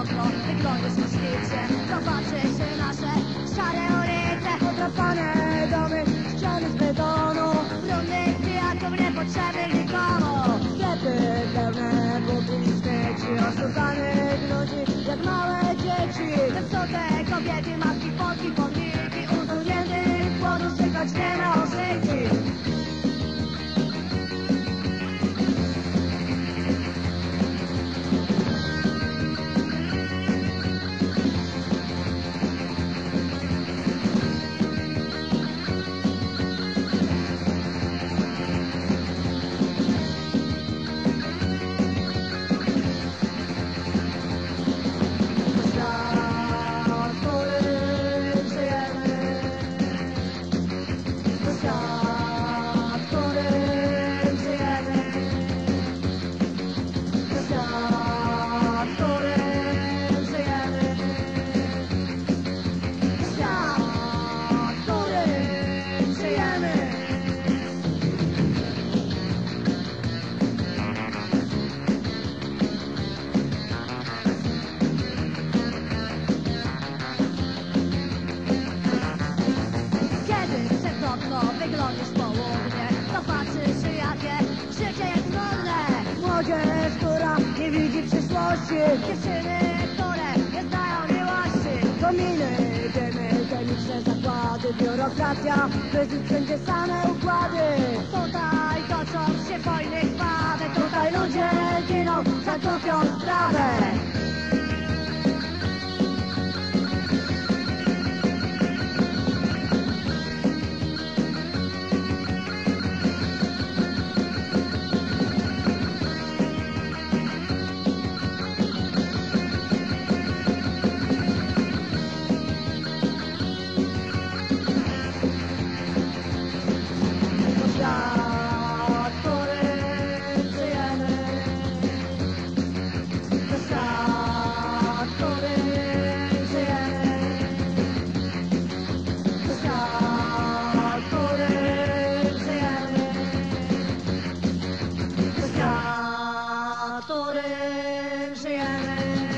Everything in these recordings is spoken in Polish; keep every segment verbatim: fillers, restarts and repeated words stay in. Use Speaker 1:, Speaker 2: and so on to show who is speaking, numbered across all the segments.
Speaker 1: okno, wyglądasz na świecie. Zobaczysz nasze szare ulice,
Speaker 2: Podrapane domy, ściany z betonu,
Speaker 1: brudnych pijaków niepotrzebnych nikomu.
Speaker 2: sklepy pełne butli i śmieci, oszukanych ludzi jak małe dzieci.
Speaker 1: Zepsute kobiety, matki, Polki, pomniki, usuniętych płodów, czekać nie ma osyki. Wyglądasz południe, zobaczysz jakie życie jest nudne.
Speaker 2: Młodzież, która nie widzi przyszłości,
Speaker 1: Dziewczyny, które nie znają miłości.
Speaker 2: kominy, dymy, chemiczne zakłady, biurokracja, bez nich wszędzie same układy.
Speaker 1: Tutaj toczą się wojny krwawe,
Speaker 2: Tutaj ludzie giną za głupią sprawę. Świat, w którym żyjemy, to świat, w którym żyjemy, to świat, w którym żyjemy, to świat, w którym żyjemy.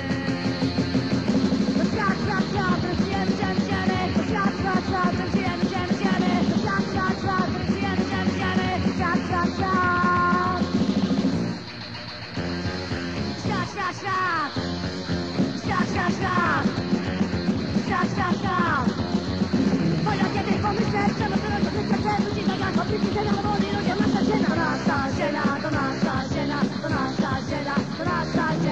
Speaker 1: To świat, świat, świat, który żyjemy, żyjemy, żyjemy. To świat, świat, świat, który żyjemy, żyjemy, żyjemy. To świat, świat, świat, który żyjemy, żyjemy, żyjemy. Świat, świat, świat. Świat, świat, świat. Świat, świat, świat. Świat, świat, świat. Wojna, kiedy pomyśleć, przemoc, przemoc, przemoc, przemoc, ludzi zagadł, obliczy ziemia, powoli ludzie, nasza ziemia. To nasza ziemia, to nasza ziemia, to nasza ziemia, to nasza ziemia.